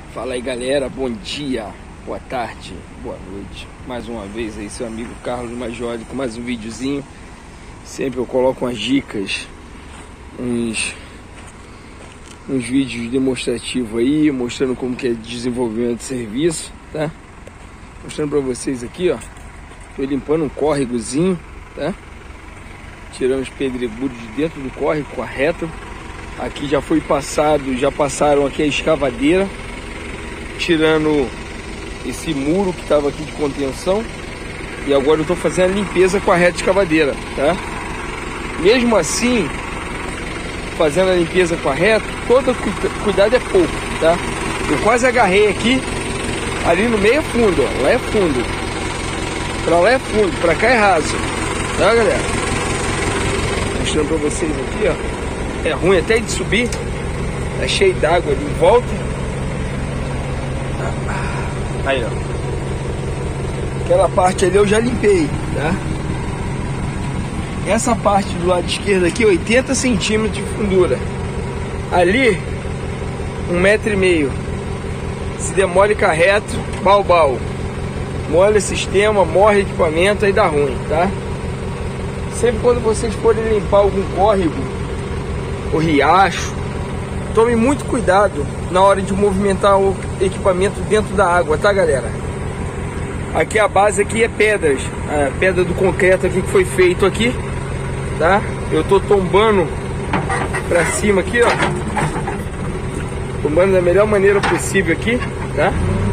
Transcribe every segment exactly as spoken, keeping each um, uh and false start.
Fala aí galera, bom dia, boa tarde, boa noite. Mais uma vez aí seu amigo Carlos Majoli com mais um videozinho. Sempre eu coloco umas dicas, uns, uns vídeos demonstrativos aí, mostrando como que é desenvolvimento de serviço, tá? Mostrando pra vocês aqui, ó. Tô limpando um córregozinho, tá? Tirando os pedregulhos de dentro do córrego com a reta. Aqui já foi passado, já passaram aqui a escavadeira, tirando esse muro que estava aqui de contenção. E agora eu estou fazendo a limpeza com a reta escavadeira, tá? Mesmo assim, fazendo a limpeza com a reta, todo cuidado é pouco, tá? Eu quase agarrei aqui, ali no meio é fundo, ó. Lá é fundo. Pra lá é fundo, pra cá é raso, tá galera? Mostrando pra vocês aqui, ó. É ruim até de subir, tá cheio d'água ali em volta. Aí, ó. Aquela parte ali eu já limpei, tá? Essa parte do lado esquerdo aqui, oitenta centímetros de fundura. Ali, um metro e meio. Se demole carreto, bal-bal. Molha sistema, morre equipamento, aí dá ruim, tá? Sempre quando vocês forem limpar algum córrego, o riacho, tome muito cuidado na hora de movimentar o equipamento dentro da água, tá galera? Aqui a base aqui é pedras, a pedra do concreto aqui que foi feito aqui, tá? Eu tô tombando pra cima aqui, ó, tombando da melhor maneira possível aqui, tá?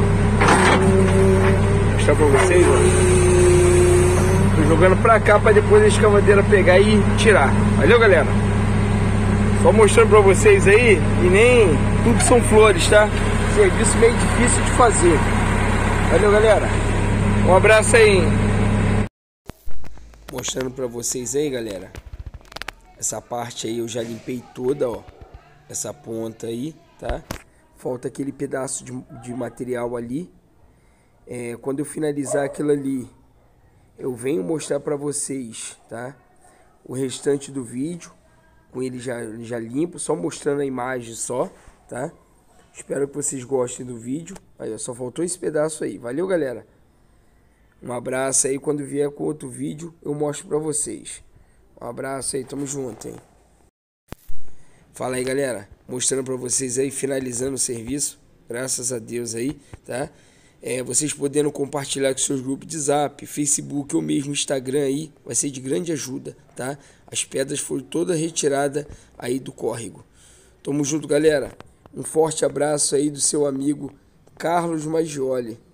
Vou mostrar pra vocês, ó. Tô jogando pra cá pra depois a escavadeira pegar e tirar. Valeu galera? Só mostrando pra vocês aí, e nem tudo são flores, tá? Serviço meio difícil de fazer. Valeu, galera. Um abraço aí. Mostrando pra vocês aí, galera. Essa parte aí eu já limpei toda, ó. Essa ponta aí, tá? Falta aquele pedaço de, de material ali. É, quando eu finalizar aquilo ali, eu venho mostrar pra vocês, tá? O restante do vídeo. Com ele já, já limpo, só mostrando a imagem só, tá? Espero que vocês gostem do vídeo. Aí, só faltou esse pedaço aí. Valeu, galera. Um abraço aí. Quando vier com outro vídeo, eu mostro pra vocês. Um abraço aí. Tamo junto, hein? Fala aí, galera. Mostrando pra vocês aí, finalizando o serviço. Graças a Deus aí, tá? É, vocês podendo compartilhar com seus grupos de Zap, Facebook ou mesmo Instagram aí, vai ser de grande ajuda, tá? As pedras foram todas retiradas aí do córrego. Tamo junto, galera. Um forte abraço aí do seu amigo Carlos Majoli.